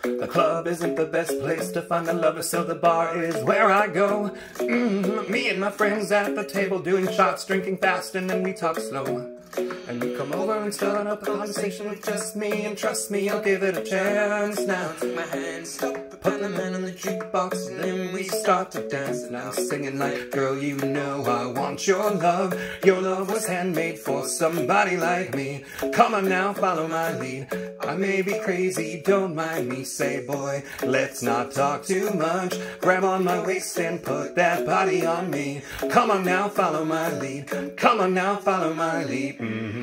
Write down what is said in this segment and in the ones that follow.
The club isn't the best place to find a lover, so the bar is where I go. Me and my friends at the table doing shots, drinking fast, and then we talk slow. And you come over and start up a conversation with just me, and trust me, I'll give it a chance. Now take my hand, stop, put the man on the jukebox, and then we start to dance. Now singing like, girl, you know I want your love. Your love was handmade for somebody like me. Come on now, follow my lead. I may be crazy, don't mind me. Say, boy, let's not talk too much. Grab on my waist and put that body on me. Come on now, follow my lead. Come on now, follow my lead.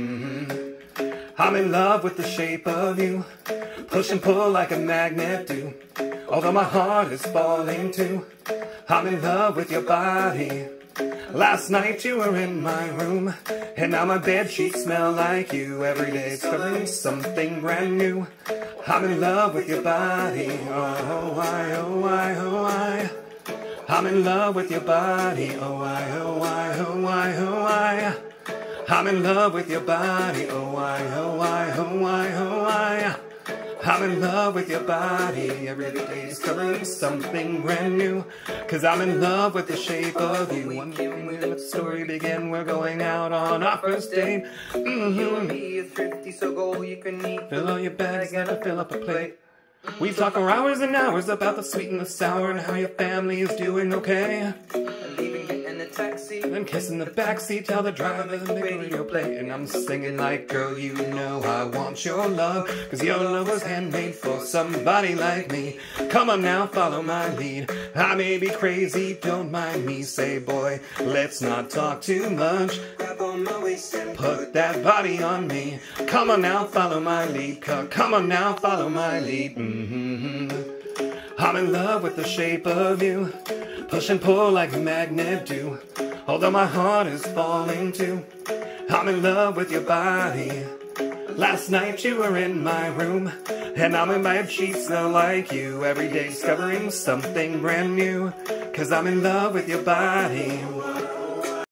I'm in love with the shape of you. Push and pull like a magnet do. Although my heart is falling too. I'm in love with your body. Last night you were in my room, and now my bed sheets smell like you. Every day it's covering something brand new. I'm in love with your body. Oh, I, oh, I, oh, I. I'm in love with your body. Oh, I, oh, I, oh, I, oh, I. I'm in love with your body. Oh, I, oh, I, oh, I, oh, I. I'm in love with your body. Every day's covering something brand new. Cause I'm in love with the shape of you. One can let the story begin. We're going out on our first date. You and me is thrifty, so go all you can eat. Fill all your bags, gotta fill up a plate. We talk for hours and hours about the sweet and the sour, and how your family is doing okay. Taxi, then kissing the backseat, tell the driver to make a radio play. And I'm singing like, girl, you know I want your love. Cause your love was handmade for somebody like me. Come on now, follow my lead. I may be crazy, don't mind me. Say, boy, let's not talk too much. Grab on my waist and put that body on me. Come on now, follow my lead. Come on now, follow my lead. I'm in love with the shape of you. Push and pull like a magnet do. Although my heart is falling too. I'm in love with your body. Last night you were in my room, and now my bed sheets smell like you. Every day discovering something brand new. Cause I'm in love with your body.